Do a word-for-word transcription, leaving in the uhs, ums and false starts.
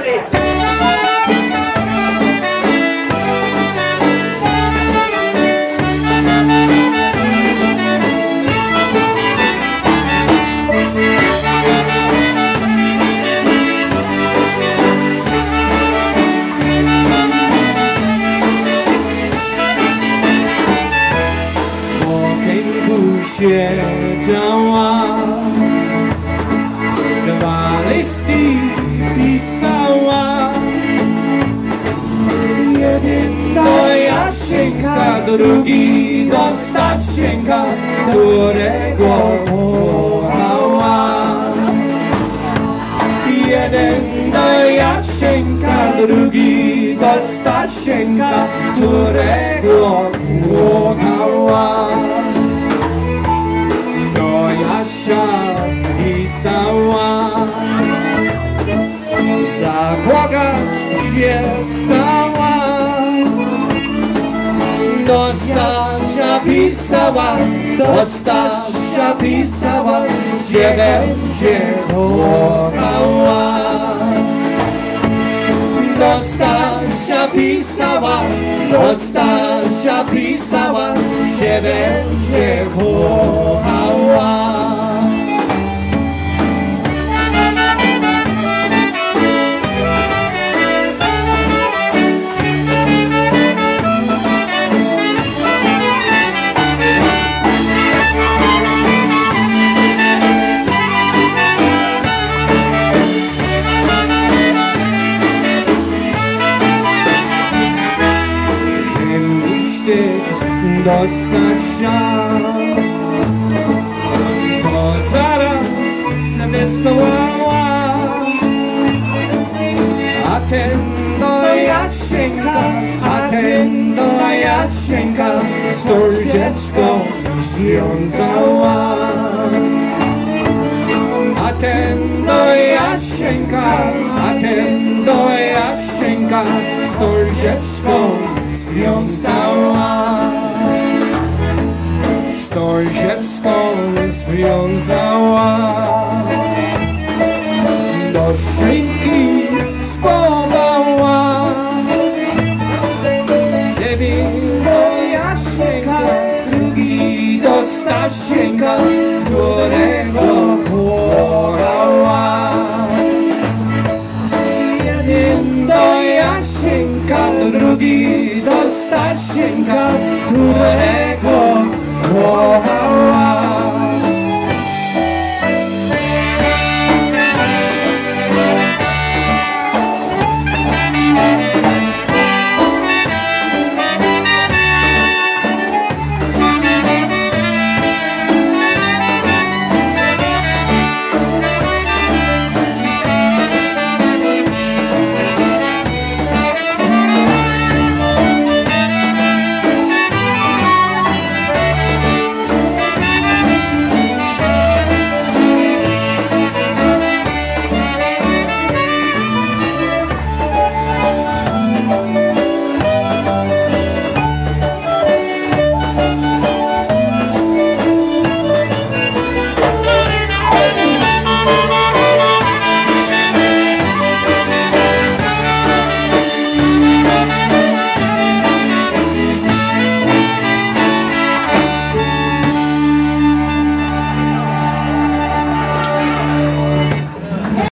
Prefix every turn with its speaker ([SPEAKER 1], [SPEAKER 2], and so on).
[SPEAKER 1] Nelly.
[SPEAKER 2] Siedziała, dwa listy pisała. Jeden do Jasieńka, drugi do Stasienka, którego kochała. Jeden do Jasieńka, drugi do Stasienka, którego kochała. Do Jasia pisała, zapłakać się stała. Do Stasia pisała, do Stasia pisała, że będzie kochała. Do Stasia pisała, do Stasia pisała, że będzie kochała. Do Stasia to zaraz wysłała, a ten do Jasieńka, a ten do Jasieńka z tą dziecko związała. A ten do Jasieńka, a ten do Jasieńka z tą dziecko związała. To dziecko związała, do szynki spodała. Jeden do Jasieńka, drugi do Stasienka, którego kochała. Jeden do Jasieńka, drugi do Stasienka, którego kochała.